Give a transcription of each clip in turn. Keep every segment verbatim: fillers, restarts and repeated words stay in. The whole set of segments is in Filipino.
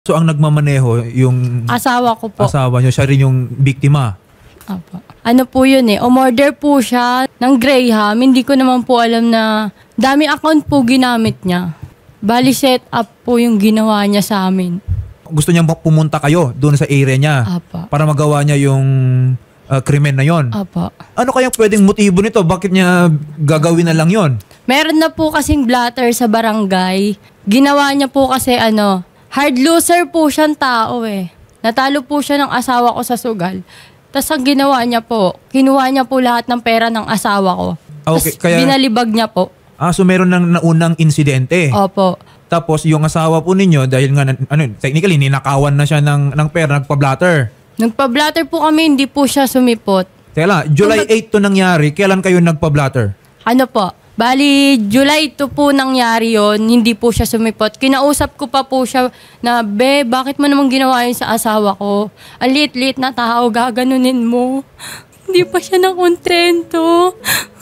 So ang nagmamaneho yung Asawa ko po. asawa niyo, siya rin yung biktima. Apo. Ano po yun eh, umorder po siya ng Graham. Hindi ko naman po alam na dami account po ginamit niya. Bali set up po yung ginawa niya sa amin. Gusto niyang pumunta kayo doon sa area niya Apo. para magawa niya yung uh, krimen na yon. Apo. Ano kayang pwedeng motibo nito? Bakit niya gagawin na lang yon? Meron na po kasing blatter sa barangay. Ginawa niya po kasi ano, hard loser po siyang tao eh. Natalo po siya ng asawa ko sa sugal. Tapos ang ginawa niya po, kinuha niya po lahat ng pera ng asawa ko. Okay, Tapos kaya- binalibag niya po. Ah, so meron ng naunang insidente. Opo. Tapos yung asawa po ninyo, dahil nga, ano, technically, ninakawan na siya ng, ng pera, nagpa-blatter. Nagpa-blatter po kami, hindi po siya sumipot. Teka lang, July eighth to nangyari, kailan kayo nagpa-blatter? Ano po? Bali, July two po nangyari yon, hindi po siya sumipot. Kinausap ko pa po siya na, be, bakit mo namang ginawa yun sa asawa ko? Ang liit-liit na tao, gaganunin mo. Hindi pa siya nakontento.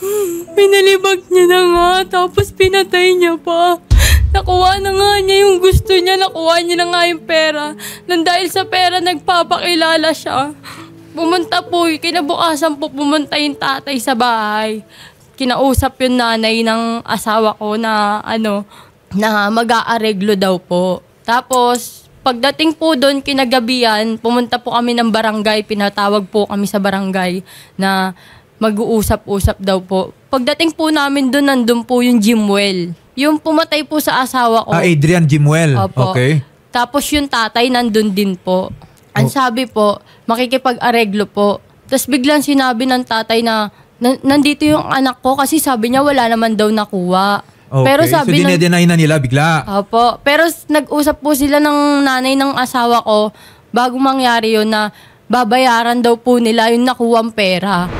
Pinalibag niya na nga, tapos pinatay niya pa. Nakuha na nga niya yung gusto niya, nakuha niya na nga yung pera. Nang dahil sa pera, nagpapakilala siya. Pumunta po, kinabukasan po pumunta yung tatay sa bahay. Kinausap yung nanay ng asawa ko na ano, na mag-aareglo daw po. Tapos, pagdating po doon kinagabihan, pumunta po kami ng barangay, pinatawag po kami sa barangay na mag-uusap-usap daw po. Pagdating po namin doon, nandun po yung Jimwell. Yung pumatay po sa asawa ko. Ah, Adrian Jimwell. Opo. Okay. Tapos yung tatay nandun din po. Ang Oh. sabi po, makikipag-areglo po. Tapos biglang sinabi ng tatay na, "Nan- nandito yung anak ko kasi sabi niya wala naman daw nakuha." Okay. Pero sabi so, ng... dinedenay na nila bigla. Opo. Pero s- nag-usap po sila ng nanay ng asawa ko bago mangyari yun na babayaran daw po nila yung nakuwang pera.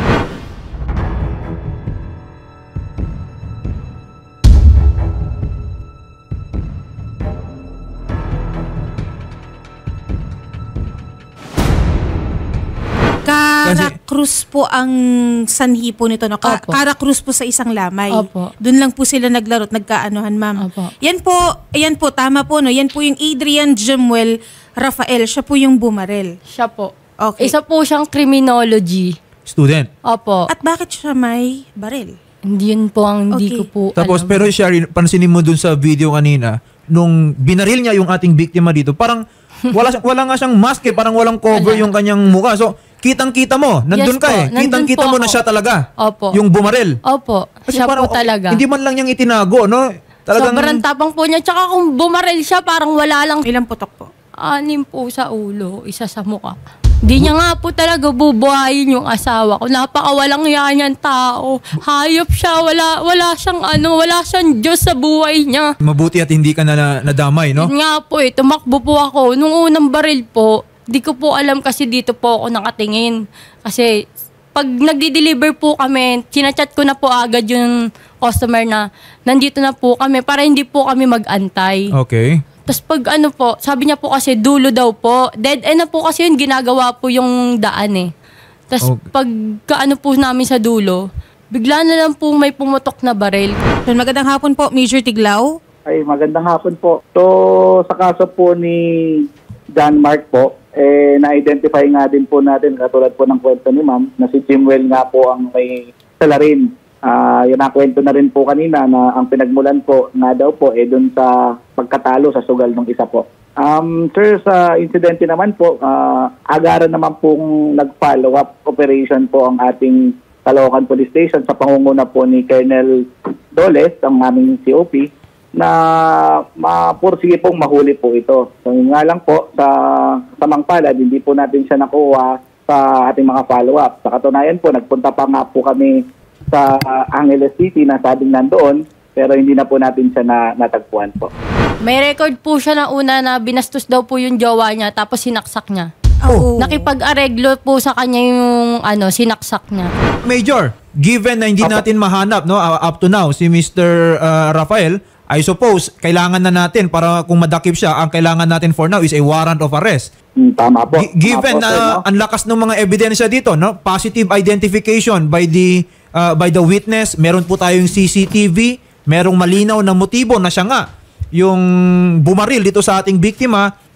Cara Cruz po ang sanhi po nito. No? Ka- Opo. Cara Cruz po sa isang lamay. Opo. Doon lang po sila naglaro at nagkaanuhan, ma'am. Opo. Yan po, yan po, tama po. No? Yan po yung Adrian Jimwell Rafael. Siya po yung bumarel. Siya po. Okay. Isa po siyang criminology. Student. Opo. At bakit siya may barel? Hindi yun po ang hindi Okay. ko po Tapos, alam. pero Sherry, pansinin mo dun sa video kanina, nung binaril niya yung ating biktima dito, parang wala, siyang- wala nga siyang mask eh, parang walang cover Wala. yung kanyang mukha. So, kitang-kita mo, nandun Yes ka po, eh. nandun Kitang-kita po mo na ako. siya talaga. Opo. Yung bumaril. Opo. Kasi Siya parang, po talaga. Hindi man lang niyang itinago, no? Talagang, Sobrang tapang po niya. Tsaka kung bumaril siya, parang wala lang Ilang putok po? anim po sa ulo, isa sa mukha. Di niya nga po talaga bubuhayin yung asawa ko. Napakawalang yan yung tao. Hayop siya. Wala, wala siyang ano, wala siyang Diyos sa buhay niya. mabuti at hindi ka na, na nadamay, no? Yun nga po eh, tumakbo po ako. Nung unang baril po, di ko po alam kasi dito po ako nakatingin. Kasi pag nagdi-deliver po kami, sinachat ko na po agad yung customer na nandito na po kami para hindi po kami mag-antay. Okay. Tapos pag ano po, sabi niya po kasi dulo daw po. Dead end na po kasi yun, ginagawa po yung daan eh. Tapos Okay. pag kaano po namin sa dulo, bigla na lang po may pumutok na baril. So, magandang hapon po, Major Tiglao. Ay, magandang hapon po. So, sa kaso po ni John Mark po, eh, na-identify nga din po natin, katulad po ng kwento ni ma'am, na si Jimwell nga po ang may salarin. Ah, yun ang kwento na rin po kanina na ang pinagmulan po nga daw po eh dun sa pagkatalo sa sugal ng isa po. Um, sir, sa insidente naman po, ah, agaran naman pong nag-follow up operation po ang ating Caloocan Police Station sa pangunguna po ni Colonel Doles, ang aming C O P, na mapursige pong mahuli po ito. So yun nga lang po, sa samang palad, hindi po natin siya nakuha sa ating mga follow-up. Sa katunayan po, nagpunta pa nga po kami sa Angeles City na sabing nandoon, pero hindi na po natin siya na, natagpuan po. May record po siya na una na binastos daw po yung jowa niya tapos sinaksak niya. Oo. Nakipag-areglo po sa kanya yung ano, sinaksak niya. Major, given na hindi Opo. natin mahanap, no, uh, up to now, si Mister uh, Rafael, I suppose, kailangan na natin, para kung madakip siya, ang kailangan natin for now is a warrant of arrest. Hmm, tama po. Gi- given Tama po, na sir, no? ang lakas ng mga ebidensya dito, no, positive identification by the uh, by the witness, meron po tayong C C T V, merong malinaw na motibo na siya nga yung bumaril dito sa ating biktima,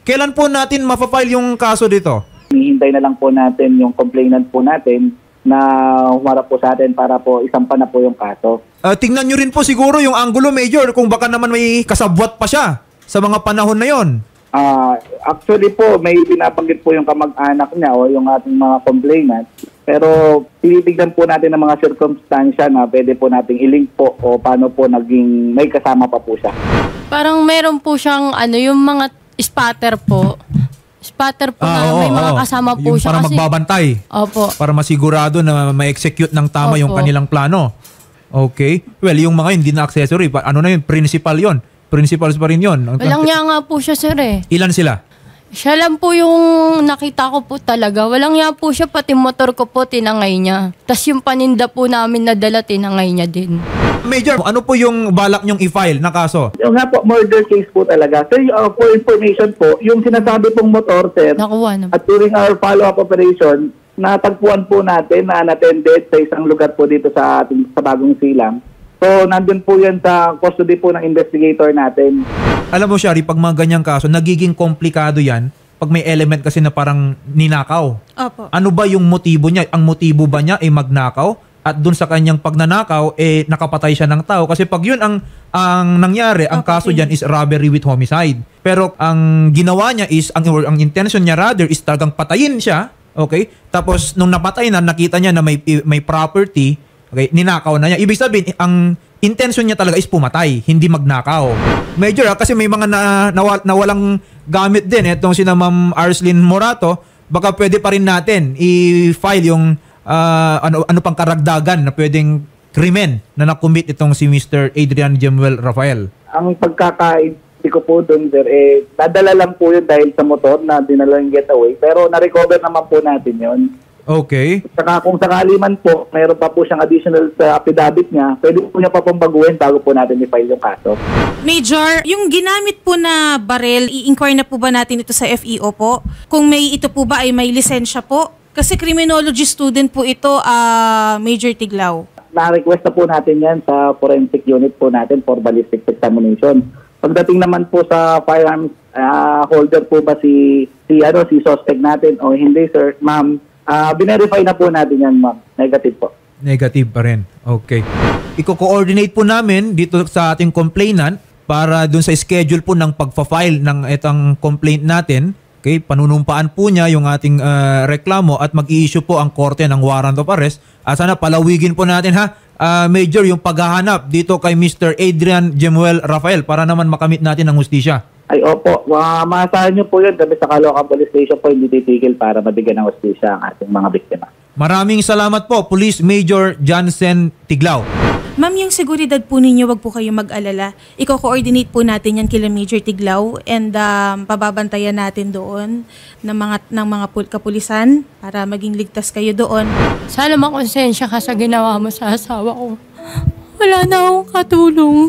Kailan po natin mapafile yung kaso dito? Hihintay na lang po natin yung complainant po natin na humarap po sa atin para po isampa na po yung kaso. Uh, tingnan nyo rin po siguro yung angulo, Major, kung baka naman may kasabwat pa siya sa mga panahon na yon. Ah, actually po, may binabanggit po yung kamag-anak niya o yung ating mga complainant. Pero tinitignan po natin ng mga circumstansya na pwede po nating i-link po o paano po naging may kasama pa po siya. Parang meron po siyang ano, yung mga spatter po. Spatter po Ah, na oo, may mga oo. kasama po Yung siya. para kasi- magbabantay. Opo. Para masigurado na ma-execute ng tama yung Opo. kanilang plano. Okay. Well, yung mga hindi na accessory, pa- ano na yun, principal yun. Principals pa rin yun. Ang- Walang niya nga po siya, sir eh. Ilan sila? Siya lang po yung nakita ko po talaga. Walang niya po siya, pati motor ko po tinangay niya. Tapos yung paninda po namin na dala, tinangay niya din. Major, ano po yung balak nyong i-file na kaso? Yung nga po, murder case po talaga. Sir, uh, for information po, yung sinasabi pong motor, sir, Nakuha na. at during our follow-up operation, natagpuan po natin na unattended sa isang lugar po dito sa ating sa Bagong Silang. So, nandun po yan sa custody po ng investigator natin. Alam mo, Shari, pag mga ganyang kaso, nagiging komplikado yan pag may element kasi na parang ninakaw. Opo. Ano ba yung motibo niya? Ang motibo ba niya ay magnakaw? At dun sa kanyang pagnanakaw, eh, nakapatay siya ng tao. Kasi pag yun ang, ang nangyari, ang kaso dyan is robbery with homicide. Pero ang ginawa niya is, ang, or ang intention niya rather is talagang patayin siya. Okay? Tapos, nung napatay na, nakita niya na may, may property, okay, ninakaw na niya. Ibig sabihin, ang intention niya talaga is pumatay, hindi magnakaw. Major, ah, kasi may mga na, nawal, nawalang gamit din. Itong sina Ma'am Arslyn Morato, baka pwede pa rin natin i-file yung ah, ano, ano pang karagdagan na pwedeng krimen na nakumit itong si Mister Adrian Jemuel Rafael. Ang pagkakaintindi ko po doon, sir, eh, nadala lang po yun dahil sa motor na dinala yung getaway. Pero na-recover naman po natin yun. Okay. Saka kung sakali man po, mayroon pa po siyang additional sa affidavit niya, pwede po niya pa pong baguhin bago po natin i-file yung kaso. Major, yung ginamit po na barel, i-inquire na po ba natin ito sa F E O po? Kung may ito po ba ay may lisensya po? Kasi criminology student po ito, ah, Major Tiglao. Na-request na po natin yan sa forensic unit po natin for ballistic examination. Pagdating naman po sa firearms ah, holder po ba si si ano si suspect natin o hindi, sir, ma'am, ah binerify na po natin yan, ma'am. Negative po. Negative pa rin. Okay. Iko-coordinate po namin dito sa ating complainant para dun sa schedule po ng pagfa-file ng itong complaint natin. Okay, panunumpaan po niya yung ating ah, reklamo at mag-i-issue po ang korte ng warrant of arrest. At sana palawigin po natin ha, ah, Major, yung paghahanap dito kay Mister Adrian Jemuel Rafael para naman makamit natin ang hustisya. Ay, opo. Uh, maasahan niyo po yun. Sabi sa Caloocan Police Station po, hindi titigil para mabigyan ng hustisya ang ating mga biktima. Maraming salamat po, Police Major Johnson Tiglao. Ma'am, yung seguridad po ninyo, wag po kayong mag-alala. Iko-coordinate po natin yan kila Major Tiglao and um, pababantayan natin doon ng mga, ng mga pul- kapulisan para maging ligtas kayo doon. Sana makonsensya ka sa ginawa mo sa asawa ko. Wala na akong katulong.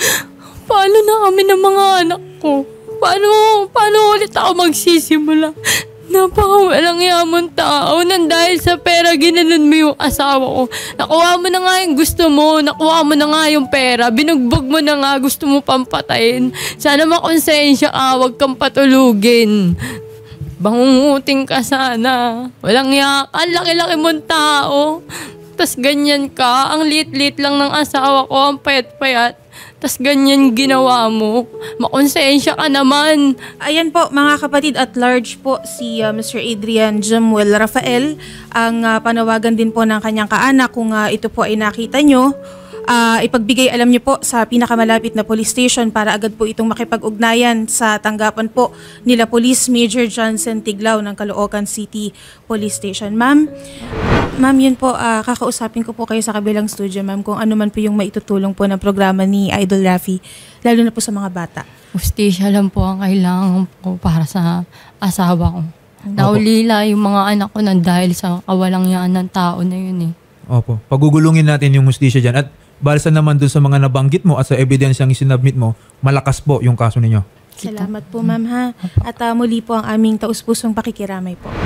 Paano na kami ng mga anak ko? Paano, paano ulit ako magsisimula? Napakawalang yamon tao nang dahil sa pera ginanon mo yung asawa ko. Nakuha mo na nga yung gusto mo, nakuha mo na nga yung pera, binugbog mo na nga, gusto mo pampatayin. Sana makonsensya ka, huwag kang patulugin. Bangunguting ka sana. Walang yak, ang laki-laki mong tao. Tas ganyan ka, ang lit-lit lang ng asawa ko, ang payat-payat. Tas ganyan ginawa mo. Makonsensya ka naman. Ayan po, mga kapatid at large po, si uh, Mister Adrian Jemuel Rafael, ang uh, panawagan din po ng kanyang kaanak kung uh, ito po ay nakita nyo. Uh, ipagbigay alam niyo po sa pinakamalapit na police station para agad po itong makipag-ugnayan sa tanggapan po nila Police Major Johnson Tiglao ng Caloocan City Police Station. Ma'am, ma'am yun po, uh, kakausapin ko po kayo sa kabilang studio, ma'am, kung ano man po yung maitutulong po ng programa ni Idol Raffy, lalo na po sa mga bata. Justisya lang po ang kailangan ko para sa asawa ko. Naulila yung mga anak ko nang dahil sa kawalang yaan ng tao na yun eh. Opo. Pagugulungin natin yung hustisya dyan. At balsa naman dun sa mga nabanggit mo at sa ebidensyang isinabmit mo, malakas po yung kaso ninyo. Salamat po, ma'am, ha. At uh, muli po ang aming taus-pusong pakikiramay po.